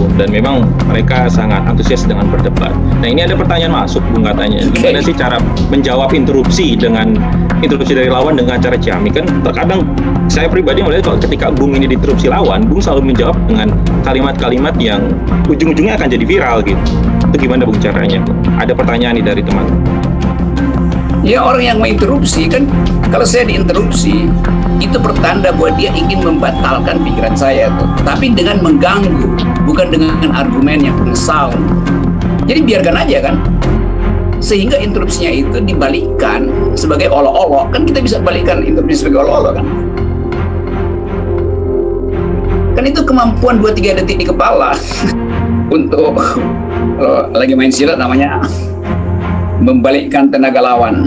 hukum dan memang mereka sangat antusias dengan berdebat. Nah, ini ada pertanyaan masuk, Bung, katanya. Gimana sih cara menjawab interupsi dari lawan dengan cara ciamik? Kan terkadang saya pribadi melihat kalau ketika Bung ini diinterupsi lawan, Bung selalu menjawab dengan kalimat-kalimat yang ujung-ujungnya akan jadi viral gitu. Itu gimana, Bung, caranya, Bung? Ada pertanyaan nih dari teman. Ya, orang yang menginterupsi kan, kalau saya diinterupsi itu pertanda bahwa dia ingin membatalkan pikiran saya tuh, tapi dengan mengganggu, bukan dengan argumen yang sound. Jadi biarkan aja kan, sehingga interupsinya itu dibalikkan sebagai olok-olok. Kan kita bisa balikkan interupsi sebagai olok-olok kan. Kan itu kemampuan 2-3 detik di kepala untuk kalau lagi main silat namanya membalikkan tenaga lawan.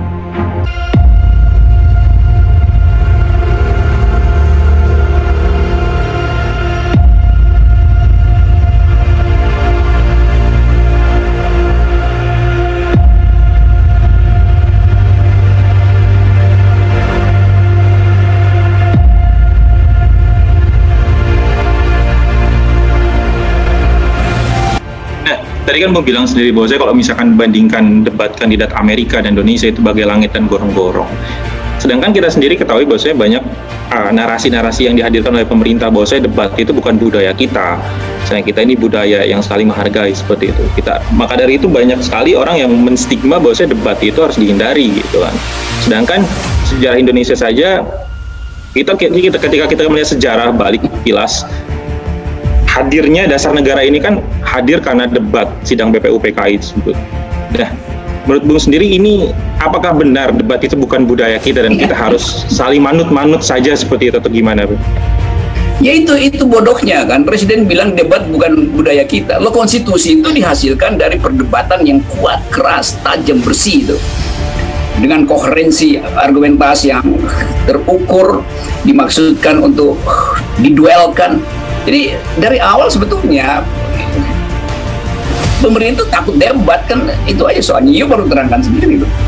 Tadi kan mau bilang sendiri bahwa saya kalau misalkan bandingkan debat kandidat Amerika dan Indonesia itu bagai langit dan gorong-gorong. Sedangkan kita sendiri ketahui bahwa saya banyak narasi-narasi yang dihadirkan oleh pemerintah bahwa saya debat itu bukan budaya kita. Misalnya kita ini budaya yang saling menghargai seperti itu. Maka dari itu banyak sekali orang yang menstigma bahwa saya debat itu harus dihindari gitu kan. Sedangkan sejarah Indonesia saja ketika kita melihat sejarah balik kilas, hadirnya dasar negara ini kan hadir karena debat sidang BPUPKI tersebut. Nah, menurut Bung sendiri ini apakah benar debat itu bukan budaya kita dan kita harus saling manut-manut saja seperti itu atau gimana, Bung? Ya itu bodohnya kan, Presiden bilang debat bukan budaya kita. Lo konstitusi itu dihasilkan dari perdebatan yang kuat, keras, tajam, bersih itu. Dengan koherensi argumentasi yang terukur, dimaksudkan untuk diduelkan. Jadi dari awal sebetulnya pemerintah takut debat kan, itu aja soalnya. You baru terangkan sendiri itu.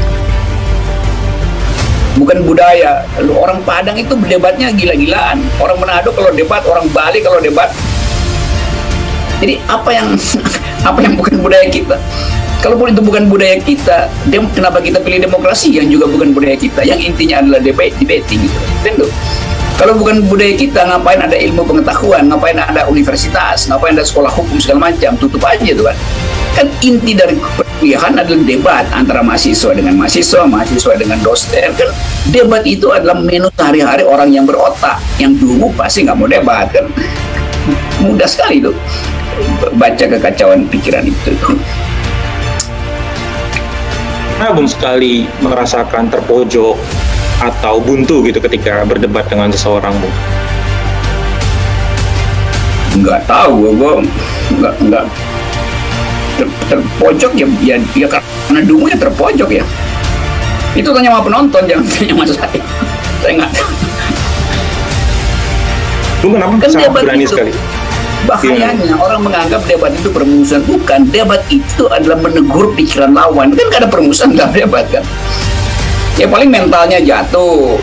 Bukan budaya. Orang Padang itu berdebatnya gila-gilaan. Orang Manado kalau debat, orang Bali kalau debat. Jadi apa yang bukan budaya kita? Kalaupun itu bukan budaya kita, kenapa kita pilih demokrasi yang juga bukan budaya kita? Yang intinya adalah debating gitu. Tentu. Kalau bukan budaya kita, ngapain ada ilmu pengetahuan, ngapain ada universitas, ngapain ada sekolah hukum segala macam, tutup aja tuh kan. Kan inti dari perkuliahan adalah debat antara mahasiswa dengan mahasiswa, mahasiswa dengan dosen. Kan debat itu adalah menu sehari-hari orang yang berotak, yang dulu pasti nggak mau debat kan. Mudah sekali tuh baca kekacauan pikiran itu. Nah, Bung, sekali merasakan terpojok atau buntu gitu ketika berdebat dengan seseorang, Bung? Nggak tahu, gue nggak terpojok ya karena dulunya terpojok ya. Itu tanya sama penonton, jangan tanya sama saya. Saya nggak tahu. Bung, kenapa kan sangat berani itu, sekali? Bahayanya orang menganggap debat itu permusuhan. Bukan, debat itu adalah menegur pikiran lawan. Kan nggak ada permusuhan dalam debat kan. Ya paling mentalnya jatuh,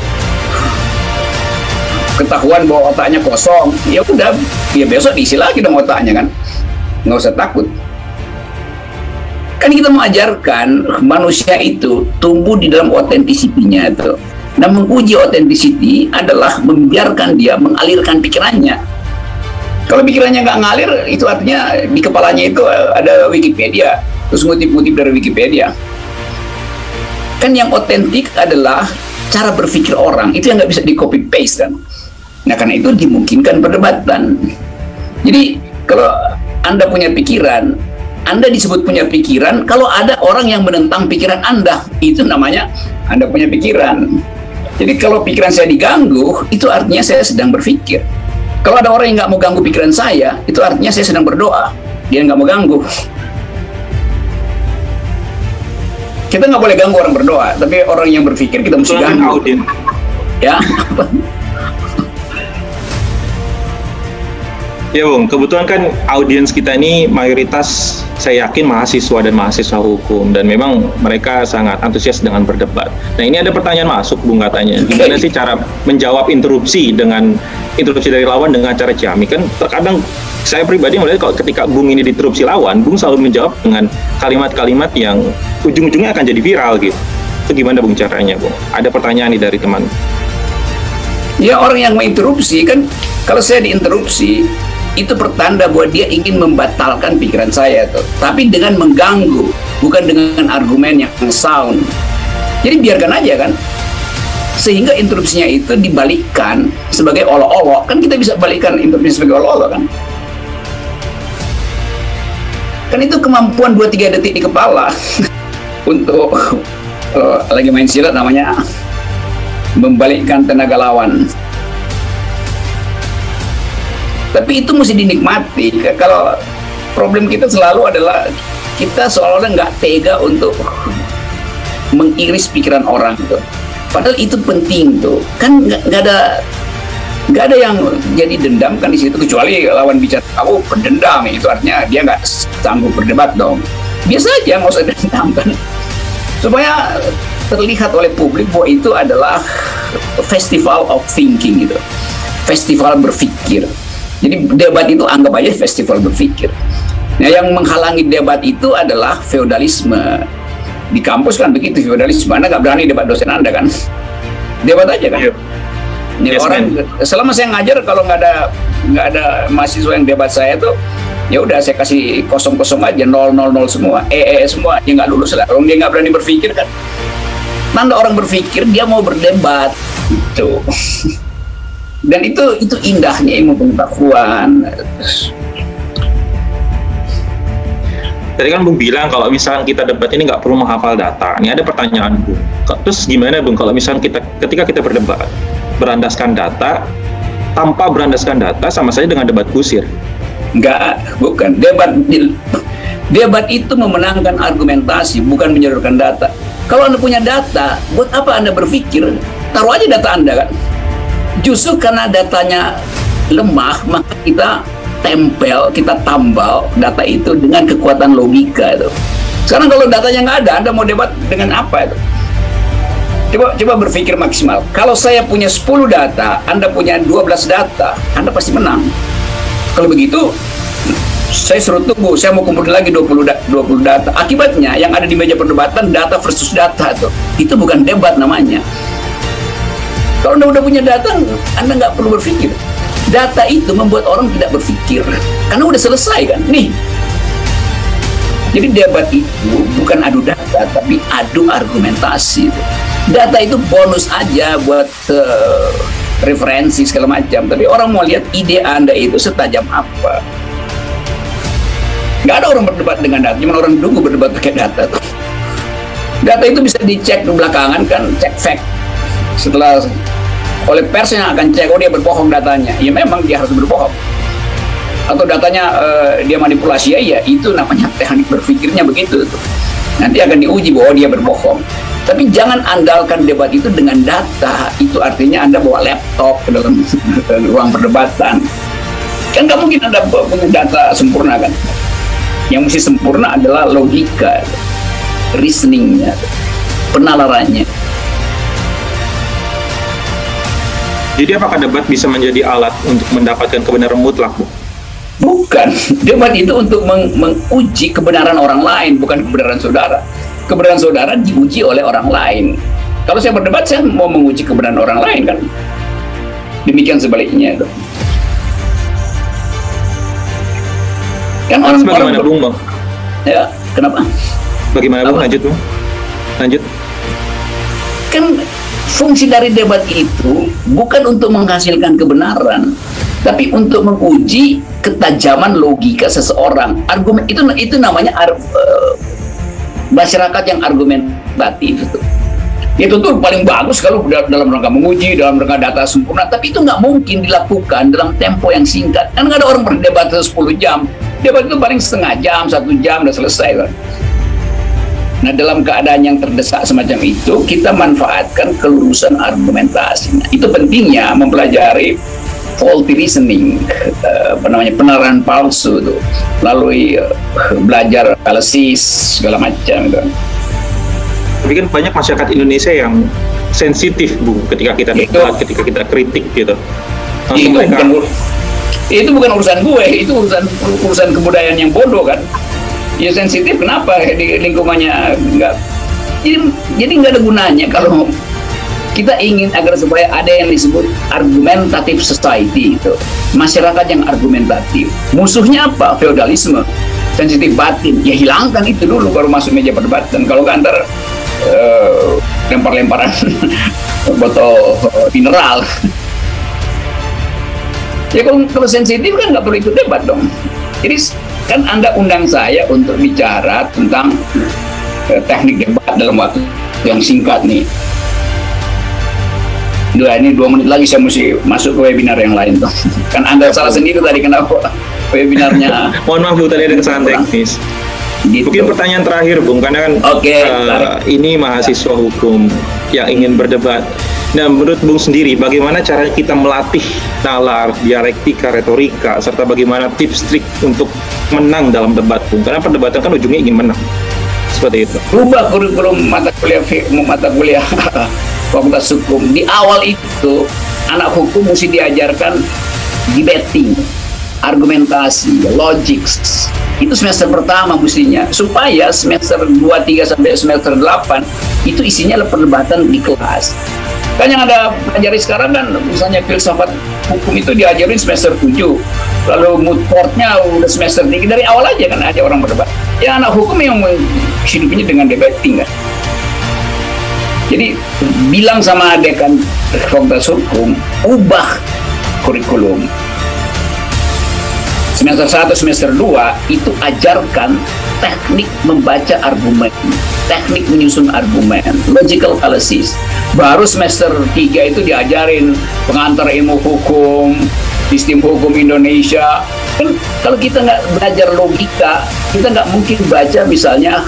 ketahuan bahwa otaknya kosong, ya udah, ya besok diisi lagi dong otaknya kan, nggak usah takut. Kan kita mengajarkan manusia itu tumbuh di dalam otentisitinya itu. Nah, menguji otentisiti adalah membiarkan dia mengalirkan pikirannya. Kalau pikirannya nggak ngalir, itu artinya di kepalanya itu ada Wikipedia, terus ngutip-ngutip dari Wikipedia. Kan yang otentik adalah cara berpikir orang, itu yang nggak bisa di copy paste kan. Nah, karena itu dimungkinkan perdebatan. Jadi kalau Anda punya pikiran, Anda disebut punya pikiran kalau ada orang yang menentang pikiran Anda, itu namanya Anda punya pikiran. Jadi kalau pikiran saya diganggu, itu artinya saya sedang berpikir. Kalau ada orang yang nggak mau ganggu pikiran saya, itu artinya saya sedang berdoa. Dia nggak mau ganggu. Kita nggak boleh ganggu orang berdoa, tapi orang yang berpikir kita mesti ganggu. Ya. Ya, Bung, kebetulan kan audiens kita ini mayoritas saya yakin mahasiswa dan mahasiswa hukum, dan memang mereka sangat antusias dengan berdebat. Nah, ini ada pertanyaan masuk, Bung, katanya. Gimana sih cara menjawab interupsi interupsi dari lawan dengan cara ciamik. Kan terkadang saya pribadi melihat kalau ketika Bung ini diinterupsi lawan, Bung selalu menjawab dengan kalimat-kalimat yang ujung-ujungnya akan jadi viral gitu. Itu gimana Bung caranya, Bung? Ada pertanyaan nih dari teman. Ya, orang yang menginterupsi kan, kalau saya diinterupsi, itu pertanda bahwa dia ingin membatalkan pikiran saya tuh. Tapi dengan mengganggu, bukan dengan argumen yang sound. Jadi biarkan aja kan. Sehingga interupsinya itu dibalikkan sebagai olok-olok. Kan kita bisa balikkan interupsi sebagai olok-olok kan. Kan itu kemampuan 2-3 detik di kepala untuk lagi main silat namanya membalikkan tenaga lawan. Tapi itu mesti dinikmati. Kalau problem kita selalu adalah kita seolah-olah nggak tega untuk mengiris pikiran orang tuh. Padahal itu penting tuh. Kan nggak ada yang jadi dendam kan di situ, kecuali lawan bicara kamu pendendam, itu artinya dia nggak sanggup berdebat dong. Biasa aja, nggak usah dendam kan, supaya terlihat oleh publik bahwa itu adalah festival of thinking gitu, festival berpikir. Jadi debat itu anggap aja festival berpikir. Nah, yang menghalangi debat itu adalah feodalisme. Di kampus kan begitu, feodalisme. Anda nggak berani debat dosen Anda kan, debat aja kan. Ini yes, orang man. Selama saya ngajar, kalau nggak ada mahasiswa yang debat saya tuh, ya udah saya kasih kosong aja, 0 semua, semua, dia nggak lulus lah. Orang dia nggak berani berpikir kan. Tanda orang berpikir dia mau berdebat gitu. Dan itu indahnya ilmu pengetahuan. Tadi kan Bung bilang kalau misalnya kita debat ini nggak perlu menghafal data. Ini ada pertanyaan Bung. Terus gimana Bung kalau misalnya ketika kita berdebat berandaskan data, tanpa berandaskan data sama saja dengan debat kusir? Enggak, bukan. Debat itu memenangkan argumentasi, bukan menyodorkan data. Kalau Anda punya data, buat apa Anda berpikir? Taruh aja data Anda kan. Justru karena datanya lemah, maka kita tempel, kita tambal data itu dengan kekuatan logika itu. Sekarang kalau datanya nggak ada, Anda mau debat dengan apa itu? Coba berpikir maksimal. Kalau saya punya 10 data, Anda punya 12 data, Anda pasti menang. Kalau begitu, saya suruh tunggu, saya mau kumpulin lagi 20 data. Akibatnya, yang ada di meja perdebatan, data versus data tuh. Itu bukan debat namanya. Kalau Anda udah punya data, Anda nggak perlu berpikir. Data itu membuat orang tidak berpikir. Karena udah selesai kan. Nih. Jadi debat itu bukan adu data, tapi adu argumentasi. Data itu bonus aja buat referensi segala macam. Tapi orang mau lihat ide Anda itu setajam apa. Nggak ada orang berdebat dengan data, cuma orang dulu berdebat pakai data. Data itu bisa dicek di belakangan kan, cek fact. Setelah oleh pers yang akan cek, oh dia berbohong datanya. Ya memang dia harus berbohong. Atau datanya dia manipulasi, ya itu namanya teknik berpikirnya begitu. Nanti akan diuji bahwa dia berbohong. Tapi jangan andalkan debat itu dengan data. Itu artinya Anda bawa laptop ke dalam ruang perdebatan. Kan nggak mungkin Anda punya data sempurna kan. Yang mesti sempurna adalah logika, reasoningnya, penalarannya. Jadi apakah debat bisa menjadi alat untuk mendapatkan kebenaran mutlak, Bu? Bukan. Debat itu untuk menguji kebenaran orang lain, bukan kebenaran saudara. Kebenaran saudara diuji oleh orang lain. Kalau saya berdebat, saya mau menguji kebenaran orang lain kan. Demikian sebaliknya. Kan bagaimana Bung, Bang? Ya, kenapa? Bagaimana Bung? Lanjut Bung. Lanjut. Kan fungsi dari debat itu bukan untuk menghasilkan kebenaran, tapi untuk menguji ketajaman logika seseorang. Argumen itu namanya masyarakat yang argumentatif itu. Itu tuh paling bagus kalau dalam rangka menguji, dalam rangka data sempurna. Tapi itu nggak mungkin dilakukan dalam tempo yang singkat. Kan nggak ada orang berdebat 10 jam. Debat itu paling setengah jam, 1 jam udah selesai kan. Nah, dalam keadaan yang terdesak semacam itu, kita manfaatkan kelurusan argumentasinya. Itu pentingnya mempelajari faulty reasoning, penalaran palsu itu, melalui belajar analisis segala macam itu. Tapi kan banyak masyarakat Indonesia yang sensitif, Bu, ketika kita debat, ketika kita kritik gitu. Langsung mereka. Itu bukan urusan gue, itu urusan kebudayaan yang bodoh kan. Ya sensitif, kenapa di lingkungannya nggak? Jadi nggak ada gunanya kalau kita ingin agar supaya ada yang disebut argumentative society, itu masyarakat yang argumentatif. Musuhnya apa? Feodalisme, sensitif batin. Ya hilangkan itu dulu baru masuk meja perdebatan. Kalau nggak antar lempar-lemparan botol mineral. Ya kalau sensitif kan nggak perlu ikut debat dong. Jadi kan Anda undang saya untuk bicara tentang teknik debat dalam waktu yang singkat nih. Ini 2 menit lagi saya mesti masuk ke webinar yang lain tuh. Kan Anda salah sendiri tadi kenapa webinarnya. Mohon maaf Bu, tadi ada kesalahan teknis. Gitu. Mungkin pertanyaan terakhir Bung, karena kan ini mahasiswa hukum yang ingin berdebat. Nah, menurut Bung sendiri, bagaimana cara kita melatih nalar, dialektika, retorika, serta bagaimana tips trik untuk menang dalam debat, Bung? Karena perdebatan kan ujungnya ingin menang. Seperti itu. Rubah kurikulum mata kuliah Fakultas Hukum. Di awal itu, anak hukum mesti diajarkan debating, argumentasi, logics. Itu semester pertama mestinya. Supaya semester 2, 3, sampai semester 8, itu isinya perdebatan di kelas. Kan yang ada pelajari sekarang kan, misalnya filsafat hukum itu diajarin semester 7. Lalu moot court-nya udah semester 3. Dari awal aja kan ada orang berdebat. Ya anak hukum yang hidupnya dengan debating kan. Jadi bilang sama dekan Fakultas Hukum, ubah kurikulum. Semester 1, semester 2 itu ajarkan teknik membaca argumen, teknik menyusun argumen, logical fallacies. Baru semester 3 itu diajarin pengantar ilmu hukum, sistem hukum Indonesia. Kan kalau kita nggak belajar logika, kita nggak mungkin baca misalnya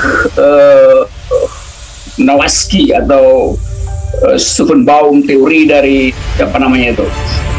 Nawaski atau Suvenbaum, teori dari apa namanya itu,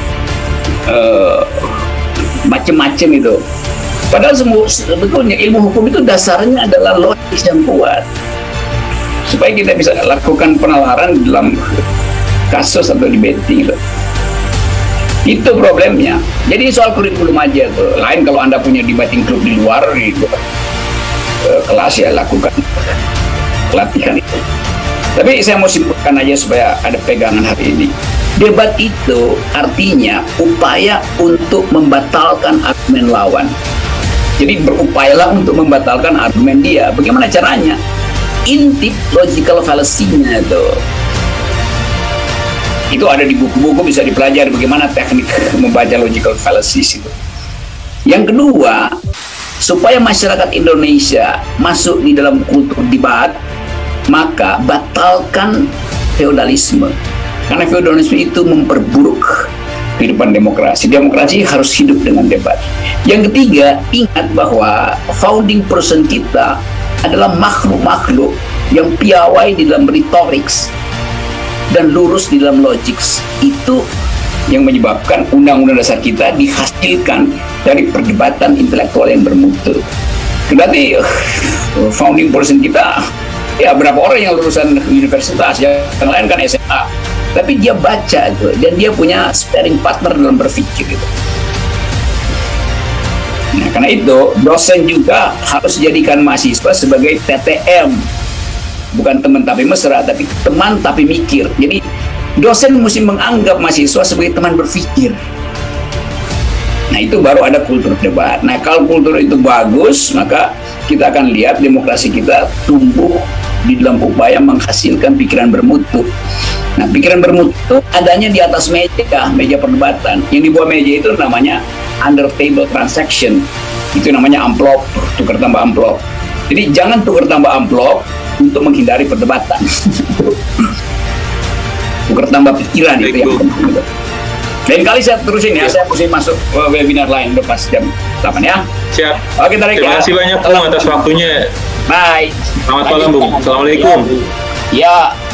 macam-macam itu. Padahal sebetulnya ilmu hukum itu dasarnya adalah logis yang kuat. Supaya kita bisa lakukan penalaran dalam kasus atau debating gitu. Itu problemnya. Jadi soal kurikulum aja tuh. Lain kalau Anda punya debating club di luar gitu, kelas ya lakukan pelatihan itu. Tapi saya mau simpulkan aja supaya ada pegangan hari ini. Debat itu artinya upaya untuk membatalkan argumen lawan. Jadi berupayalah untuk membatalkan argumen dia. Bagaimana caranya? Intip logical fallacy-nya itu ada di buku-buku, bisa dipelajari bagaimana teknik membaca logical fallacies itu. Yang kedua, supaya masyarakat Indonesia masuk di dalam kultur debat, maka batalkan feodalisme. Karena feodalisme itu memperburuk kehidupan demokrasi. Demokrasi harus hidup dengan debat. Yang ketiga, ingat bahwa founding person kita adalah makhluk-makhluk yang piawai di dalam retorics dan lurus di dalam logics. Itu yang menyebabkan undang-undang dasar kita dihasilkan dari perdebatan intelektual yang bermutu. Berarti founding person kita, ya berapa orang yang lulusan universitas, yang lain kan SMA, tapi dia baca itu, dan dia punya sparring partner dalam berpikir gitu. Nah, karena itu dosen juga harus jadikan mahasiswa sebagai TTM, bukan teman tapi mesra, tapi teman tapi mikir. Jadi dosen mesti menganggap mahasiswa sebagai teman berpikir. Nah, itu baru ada kultur debat. Nah, kalau kultur itu bagus, maka kita akan lihat demokrasi kita tumbuh di dalam upaya menghasilkan pikiran bermutu. Nah, pikiran bermutu adanya di atas meja perdebatan. Yang di bawah meja itu namanya under table transaction. Itu namanya amplop, tukar tambah amplop. Jadi jangan tukar tambah amplop untuk menghindari perdebatan. Tukar tambah pikiran itu yang penting. Lain kali saya terusin ya, saya mesti masuk webinar lain udah pas jam 8 ya. Siap. Oke, tarik ya. Terima kasih banyak Bung atas waktunya. Bye. Selamat malam Bung. Assalamualaikum. Ya.